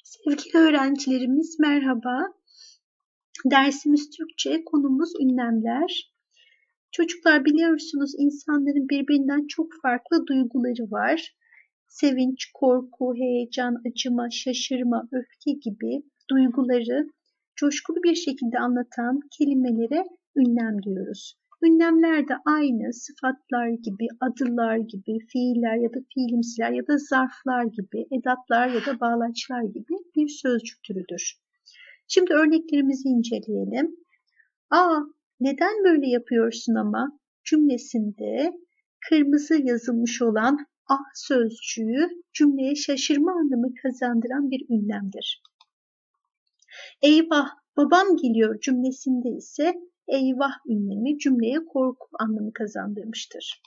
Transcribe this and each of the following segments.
Sevgili öğrencilerimiz merhaba. Dersimiz Türkçe, konumuz ünlemler. Çocuklar biliyorsunuz insanların birbirinden çok farklı duyguları var. Sevinç, korku, heyecan, acıma, şaşırma, öfke gibi duyguları coşkulu bir şekilde anlatan kelimelere ünlem diyoruz. Ünlemler de aynı sıfatlar gibi, adılar gibi, fiiller ya da fiilimsiler ya da zarflar gibi, edatlar ya da bağlaçlar gibi bir sözcük türüdür. Şimdi örneklerimizi inceleyelim. Neden böyle yapıyorsun ama cümlesinde kırmızı yazılmış olan sözcüğü cümleye şaşırma anlamı kazandıran bir ünlemdir. Eyvah, babam geliyor cümlesinde ise eyvah ünlemi cümleye korku anlamı kazandırmıştır.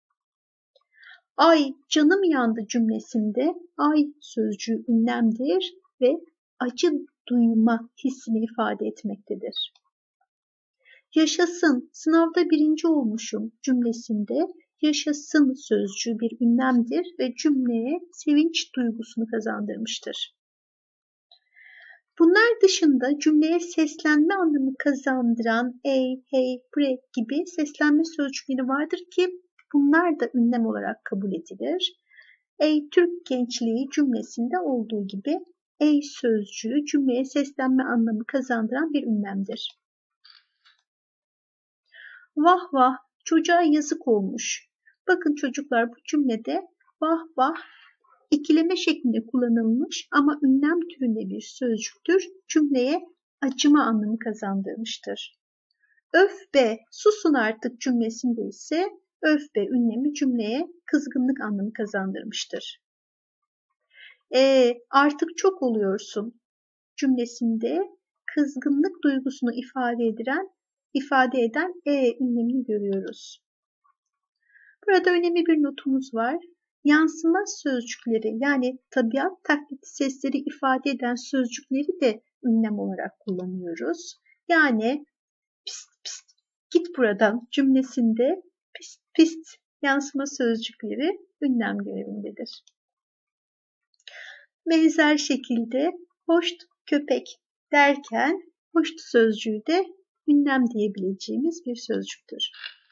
Ay, canım yandı cümlesinde ay sözcüğü ünlemdir ve acı duyma hissini ifade etmektedir. Yaşasın, sınavda birinci olmuşum cümlesinde yaşasın sözcüğü bir ünlemdir ve cümleye sevinç duygusunu kazandırmıştır. Bunlar dışında cümleye seslenme anlamı kazandıran ey, hey, bre gibi seslenme sözcükleri vardır ki bunlar da ünlem olarak kabul edilir. Ey Türk gençliği cümlesinde olduğu gibi ey sözcüğü cümleye seslenme anlamı kazandıran bir ünlemdir. Vah vah, çocuğa yazık olmuş. Bakın çocuklar bu cümlede vah vah ikileme şeklinde kullanılmış ama ünlem türünde bir sözcüktür. Cümleye acıma anlamı kazandırmıştır. Öf be, susun artık cümlesinde ise öf be ünlemi cümleye kızgınlık anlamı kazandırmıştır. Artık çok oluyorsun cümlesinde kızgınlık duygusunu ifade eden ünlemini görüyoruz. Burada önemli bir notumuz var. Yansımaz sözcükleri yani tabiat taklidi sesleri ifade eden sözcükleri de ünlem olarak kullanıyoruz. Yani pist pist git buradan cümlesinde pist pist yansıma sözcükleri ünlem görevindedir. Benzer şekilde hoşt köpek derken hoşt sözcüğü de ünlem diyebileceğimiz bir sözcüktür.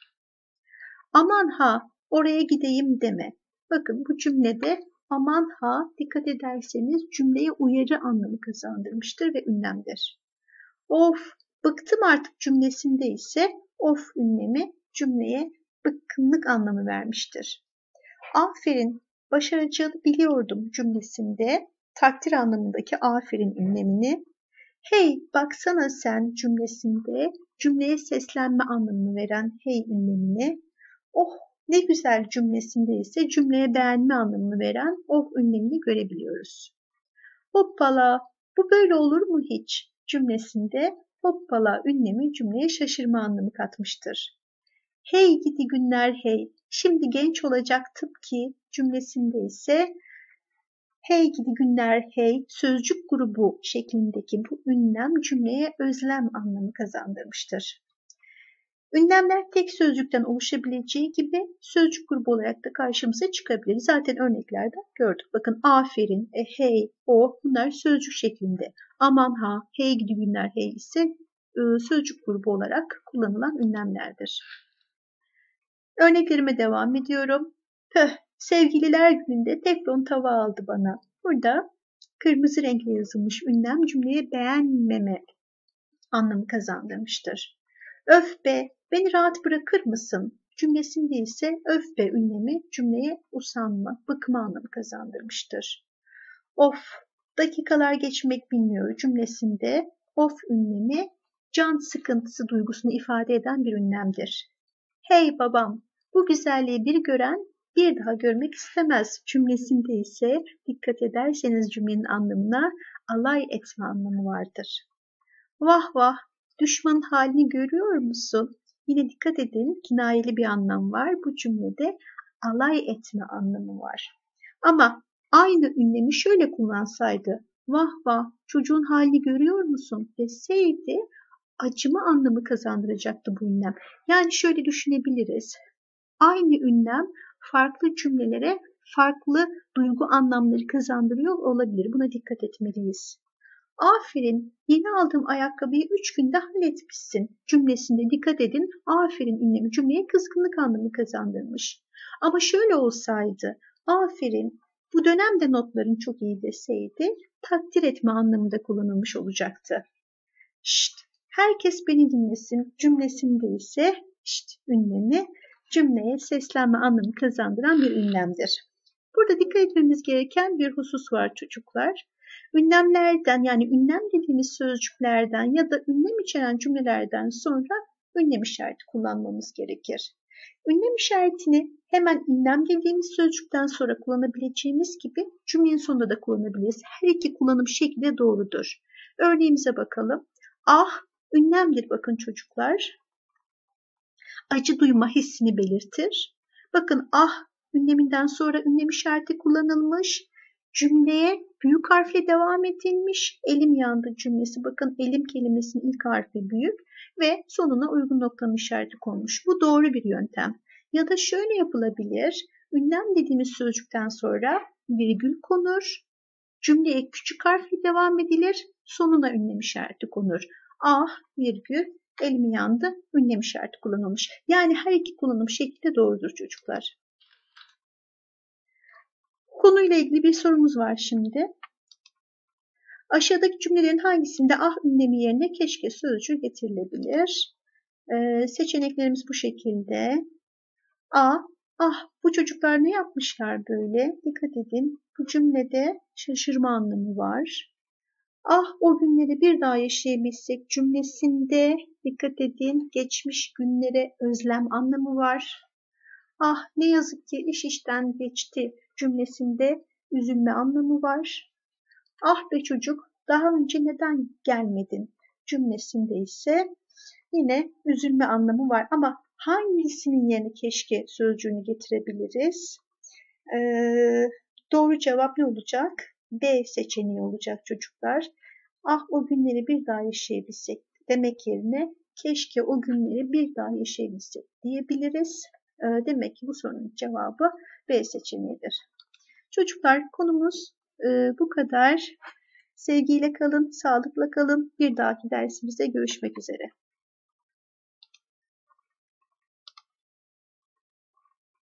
Aman ha oraya gideyim deme. Bakın bu cümlede aman ha dikkat ederseniz cümleye uyarı anlamı kazandırmıştır ve ünlemdir. Of bıktım artık cümlesinde ise of ünlemi cümleye bıkkınlık anlamı vermiştir. Aferin başaracağını biliyordum cümlesinde takdir anlamındaki aferin ünlemini, hey baksana sen cümlesinde cümleye seslenme anlamını veren hey ünlemini, oh ne güzel cümlesinde ise cümleye beğenme anlamını veren oh ünlemini görebiliyoruz. Hoppala bu böyle olur mu hiç cümlesinde hoppala ünlemi cümleye şaşırma anlamı katmıştır. Hey gidi günler hey şimdi genç olacaktım ki cümlesinde ise hey gidi günler hey sözcük grubu şeklindeki bu ünlem cümleye özlem anlamı kazandırmıştır. Ünlemler tek sözcükten oluşabileceği gibi sözcük grubu olarak da karşımıza çıkabilir. Zaten örneklerde gördük. Bakın aferin, hey, o bunlar sözcük şeklinde. Aman ha, hey gidi günler hey ise sözcük grubu olarak kullanılan ünlemlerdir. Örneklerime devam ediyorum. Sevgililer gününde teflon tava aldı bana. Burada kırmızı renkle yazılmış ünlem cümleye beğenmeme anlamı kazandırmıştır. Öf be, beni rahat bırakır mısın? Cümlesinde ise öf be ünlemi cümleye usanma, bıkma anlamı kazandırmıştır. Of, dakikalar geçmek bilmiyor cümlesinde of ünlemi can sıkıntısı duygusunu ifade eden bir ünlemdir. Hey babam, bu güzelliği bir gören bir daha görmek istemez cümlesinde ise dikkat ederseniz cümlenin anlamına alay etme anlamı vardır. Vah vah, düşmanın halini görüyor musun? Yine dikkat edin, kinayeli bir anlam var. Bu cümlede alay etme anlamı var. Ama aynı ünlemi şöyle kullansaydı, vah vah, çocuğun halini görüyor musun deseydi, acıma anlamı kazandıracaktı bu ünlem. Yani şöyle düşünebiliriz. Aynı ünlem farklı cümlelere farklı duygu anlamları kazandırıyor olabilir. Buna dikkat etmeliyiz. Aferin, yeni aldığım ayakkabıyı 3 günde halletmişsin cümlesinde dikkat edin. Aferin ünlemi cümleye kızgınlık anlamı kazandırmış. Ama şöyle olsaydı, aferin, bu dönemde notların çok iyi deseydi, takdir etme anlamında kullanılmış olacaktı. Şşt, herkes beni dinlesin cümlesinde ise şşt ünlemi cümleye seslenme anlamı kazandıran bir ünlemdir. Burada dikkat etmemiz gereken bir husus var çocuklar. Ünlemlerden yani ünlem dediğimiz sözcüklerden ya da ünlem içeren cümlelerden sonra ünlem işareti kullanmamız gerekir. Ünlem işaretini hemen ünlem dediğimiz sözcükten sonra kullanabileceğimiz gibi cümlenin sonunda da kullanabiliriz. Her iki kullanım şekli de doğrudur. Örneğimize bakalım. Ah ünlemdir bakın çocuklar. Acı duyma hissini belirtir. Bakın ah ünleminden sonra ünlem işareti kullanılmış. Cümleye büyük harfle devam edilmiş. Elim yandı cümlesi. Bakın elim kelimesinin ilk harfi büyük ve sonuna uygun noktalama işareti konmuş. Bu doğru bir yöntem. Ya da şöyle yapılabilir. Ünlem dediğimiz sözcükten sonra virgül konur. Cümleye küçük harfle devam edilir. Sonuna ünlem işareti konur. Ah virgül elim yandı ünlem işareti kullanılmış. Yani her iki kullanım şekli de doğrudur çocuklar. Konuyla ilgili bir sorumuz var şimdi. Aşağıdaki cümlelerin hangisinde ah ünlemi yerine keşke sözcüğü getirilebilir? Seçeneklerimiz bu şekilde. A. Ah bu çocuklar ne yapmışlar böyle? Dikkat edin. Bu cümlede şaşırma anlamı var. Ah o günleri bir daha yaşayabilsek cümlesinde dikkat edin geçmiş günlere özlem anlamı var. Ah ne yazık ki iş işten geçti cümlesinde üzülme anlamı var. Ah be çocuk daha önce neden gelmedin cümlesinde ise yine üzülme anlamı var. Ama hangisinin yerine keşke sözcüğünü getirebiliriz? Doğru cevap ne olacak? B seçeneği olacak çocuklar. Ah o günleri bir daha yaşayabilsek demek yerine keşke o günleri bir daha yaşayabilsek diyebiliriz. Demek ki bu sorunun cevabı B seçeneğidir. Çocuklar konumuz bu kadar. Sevgiyle kalın, sağlıkla kalın. Bir dahaki dersimizde görüşmek üzere.